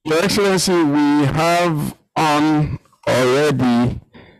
Your Excellency, we have on already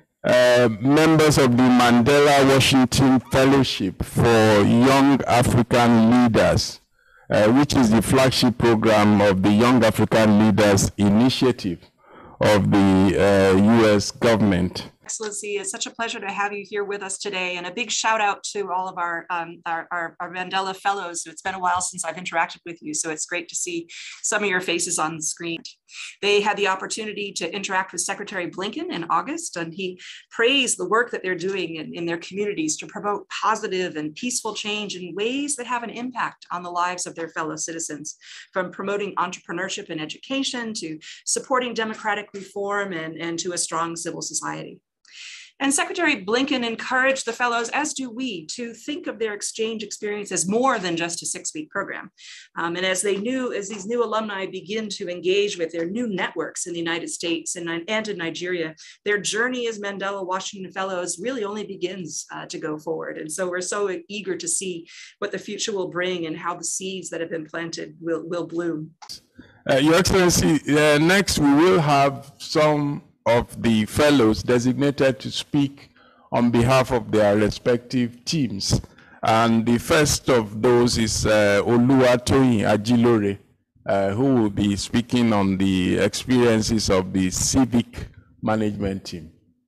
members of the Mandela Washington Fellowship for Young African Leaders, which is the flagship program of the Young African Leaders Initiative of the U.S. government. Excellency, it's such a pleasure to have you here with us today, and a big shout out to all of our Mandela Fellows. It's been a while since I've interacted with you, so it's great to see some of your faces on the screen. They had the opportunity to interact with Secretary Blinken in August, and he praised the work that they're doing in their communities to promote positive and peaceful change in ways that have an impact on the lives of their fellow citizens, from promoting entrepreneurship and education to supporting democratic reform and to a strong civil society. And Secretary Blinken encouraged the fellows, as do we, to think of their exchange experience as more than just a 6-week program. And as these new alumni begin to engage with their new networks in the United States and in Nigeria, their journey as Mandela Washington Fellows really only begins to go forward. And so we're so eager to see what the future will bring and how the seeds that have been planted will bloom. Your Excellency, next we will have some of the fellows designated to speak on behalf of their respective teams. And the first of those is Oluwatoyin Ajilore, who will be speaking on the experiences of the civic management team.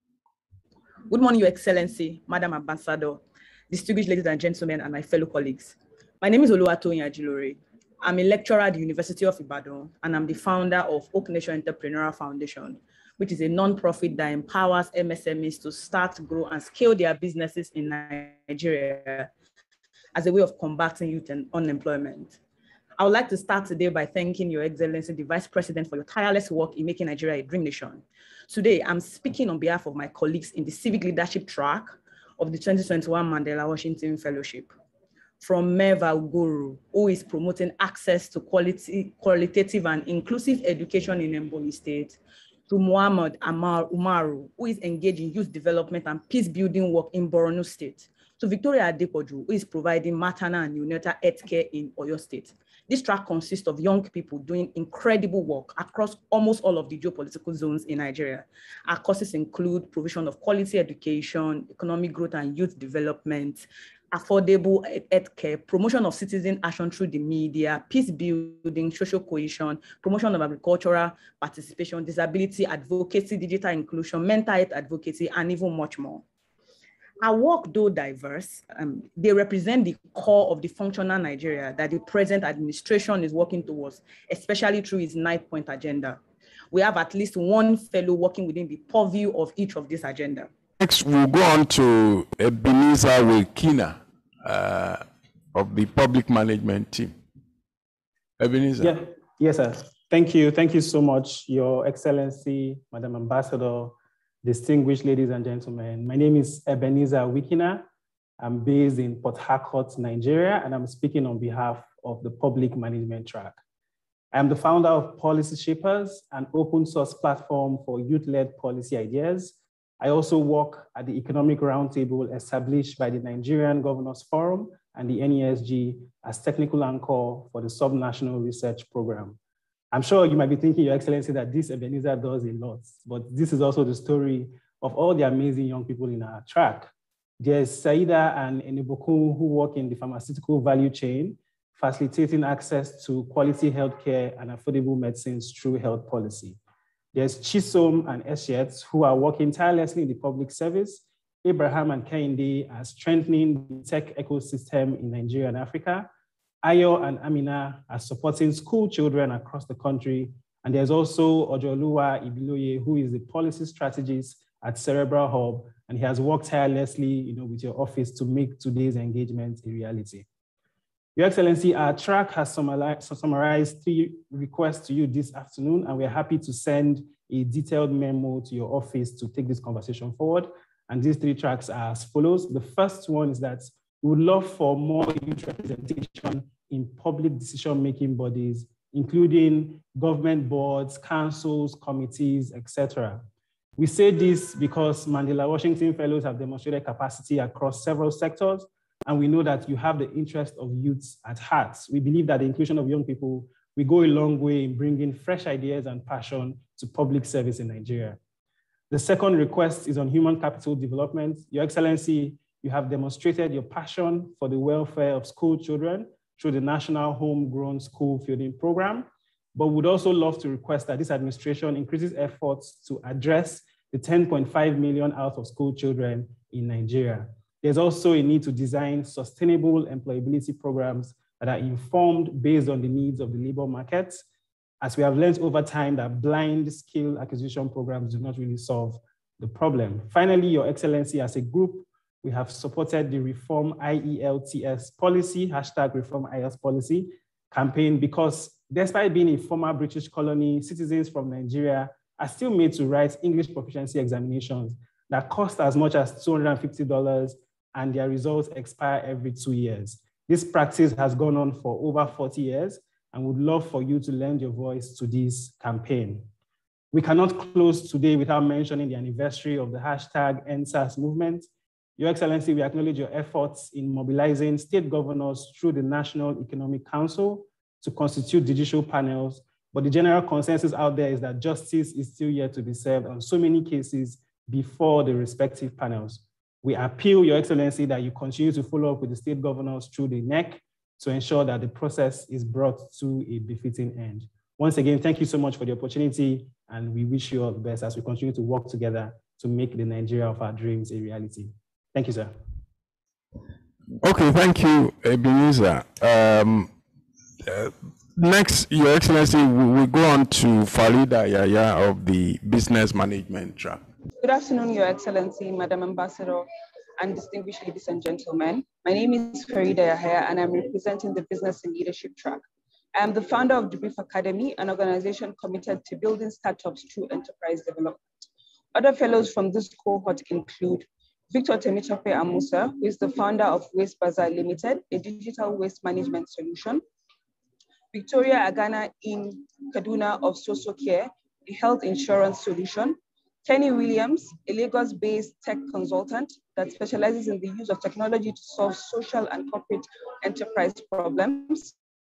Good morning, Your Excellency, Madam Ambassador, distinguished ladies and gentlemen, and my fellow colleagues. My name is Oluwatoyin Ajilore. I'm a lecturer at the University of Ibadan, and I'm the founder of Oak Nation Entrepreneurial Foundation, which is a non-profit that empowers MSMEs to start, grow, and scale their businesses in Nigeria as a way of combating youth and unemployment. I would like to start today by thanking Your Excellency, the Vice President, for your tireless work in making Nigeria a dream nation. Today, I'm speaking on behalf of my colleagues in the civic leadership track of the 2021 Mandela Washington Fellowship. From Merva Uguru, who is promoting access to qualitative and inclusive education in Ebonyi State, to Muhammad Umaru, who is engaged in youth development and peace-building work in Borno State, to Victoria Adepoju, who is providing maternal and neonatal health care in Oyo State. This track consists of young people doing incredible work across almost all of the geopolitical zones in Nigeria. Our courses include provision of quality education, economic growth and youth development, affordable healthcare, promotion of citizen action through the media, peace building, social cohesion, promotion of agricultural participation, disability advocacy, digital inclusion, mental health advocacy, and even much more. Our work, though diverse, they represent the core of the functional Nigeria that the present administration is working towards, especially through its 9-point agenda. We have at least one fellow working within the purview of each of this agenda. Next, we'll go on to Ebenezer Wilkina of the public management team. Ebenezer. Yeah. Yes, sir. Thank you. Thank you so much, Your Excellency, Madam Ambassador, distinguished ladies and gentlemen. My name is Ebenezer Wilkina. I'm based in Port Harcourt, Nigeria, and I'm speaking on behalf of the public management track. I'm the founder of Policy Shapers, an open source platform for youth-led policy ideas. I also work at the Economic Roundtable established by the Nigerian Governors Forum and the NESG as technical anchor for the Subnational Research Program. I'm sure you might be thinking, Your Excellency, that this Ebenezer does a lot, but this is also the story of all the amazing young people in our track. There's Saida and Enebokun who work in the pharmaceutical value chain, facilitating access to quality healthcare and affordable medicines through health policy. There's Chisom and Eshet who are working tirelessly in the public service. Abraham and Kehinde are strengthening the tech ecosystem in Nigeria and Africa. Ayo and Amina are supporting school children across the country. And there's also Ojoluwa Ibiloye, who is the policy strategist at Cerebral Hub, and he has worked tirelessly, with your office to make today's engagement a reality. Your Excellency, our track has summarized 3 requests to you this afternoon, and we're happy to send a detailed memo to your office to take this conversation forward. And these 3 tracks are as follows. The first one is that we would love for more youth representation in public decision-making bodies, including government boards, councils, committees, etc. We say this because Mandela Washington Fellows have demonstrated capacity across several sectors, and we know that you have the interest of youths at heart. We believe that the inclusion of young people we go a long way in bringing fresh ideas and passion to public service in Nigeria. The second request is on human capital development. Your Excellency, you have demonstrated your passion for the welfare of school children through the National Homegrown School Feeding Program, but would also love to request that this administration increases efforts to address the 10.5 million out of school children in Nigeria. There's also a need to design sustainable employability programs that are informed based on the needs of the labor market, as we have learned over time that blind skill acquisition programs do not really solve the problem. Finally, Your Excellency, as a group, we have supported the Reform IELTS policy, hashtag Reform IELTS policy campaign, because despite being a former British colony, citizens from Nigeria are still made to write English proficiency examinations that cost as much as $250, and their results expire every 2 years. This practice has gone on for over 40 years, and would love for you to lend your voice to this campaign. We cannot close today without mentioning the anniversary of the hashtag EndSARS movement. Your Excellency, we acknowledge your efforts in mobilizing state governors through the National Economic Council to constitute judicial panels, but the general consensus out there is that justice is still yet to be served on so many cases before the respective panels. We appeal, Your Excellency, that you continue to follow up with the state governors through the NEC to ensure that the process is brought to a befitting end. Once again, thank you so much for the opportunity, and we wish you all the best as we continue to work together to make the Nigeria of our dreams a reality. Thank you, sir. Okay, thank you, Ebenezer. Next, Your Excellency, we go on to Farida Yaya of the Business Management track. Good afternoon, Your Excellency, Madam Ambassador, and distinguished ladies and gentlemen. My name is Farida Yahya, and I'm representing the Business and Leadership track. I am the founder of the Brief Academy, an organization committed to building startups through enterprise development. Other fellows from this cohort include Victor Temitope Amusa, who is the founder of Waste Bazaar Limited, a digital waste management solution. Victoria Agana in Kaduna of Soso Care, a health insurance solution. Kenny Williams, a Lagos-based tech consultant that specializes in the use of technology to solve social and corporate enterprise problems.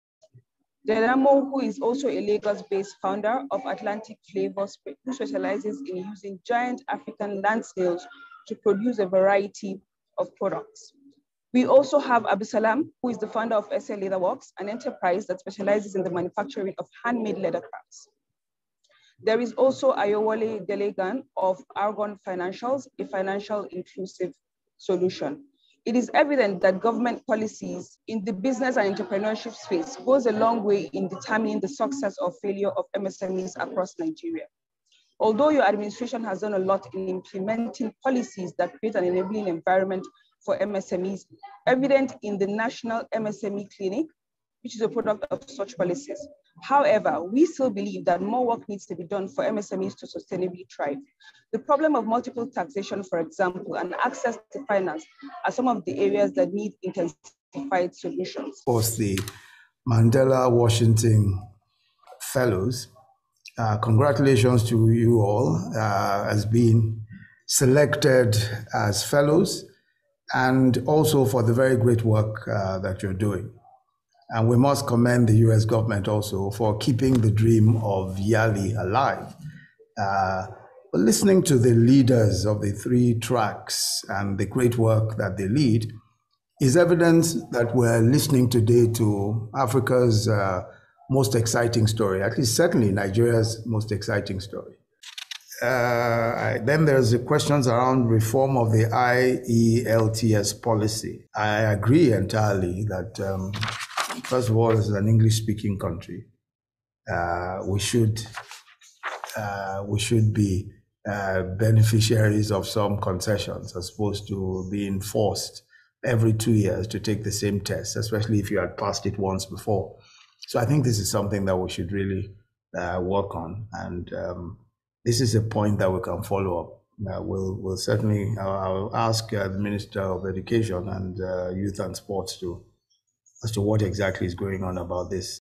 Denamo, who is also a Lagos-based founder of Atlantic Flavors, who specializes in using giant African land snails to produce a variety of products. We also have Abisalam, who is the founder of SA Leatherworks, an enterprise that specializes in the manufacturing of handmade leather crafts. There is also Ayowole Delegan of Argon Financials, a financial inclusive solution. It is evident that government policies in the business and entrepreneurship space goes a long way in determining the success or failure of MSMEs across Nigeria. Although your administration has done a lot in implementing policies that create an enabling environment for MSMEs, evident in the National MSME Clinic, which is a product of such policies. However, we still believe that more work needs to be done for MSMEs to sustainably thrive. The problem of multiple taxation, for example, and access to finance are some of the areas that need intensified solutions. Of course, the Mandela Washington Fellows, congratulations to you all as being selected as fellows, and also for the very great work that you're doing. And we must commend the US government also for keeping the dream of Yali alive. But listening to the leaders of the three tracks and the great work that they lead is evidence that we're listening today to Africa's most exciting story, at least certainly Nigeria's most exciting story. Then there's the questions around reform of the IELTS policy. I agree entirely that first of all, as an English-speaking country, we should be beneficiaries of some concessions as opposed to being forced every 2 years to take the same test, especially if you had passed it once before. So I think this is something that we should really work on, and this is a point that we can follow up. We'll certainly, I'll ask the Minister of Education and Youth and Sports as to what exactly is going on about this.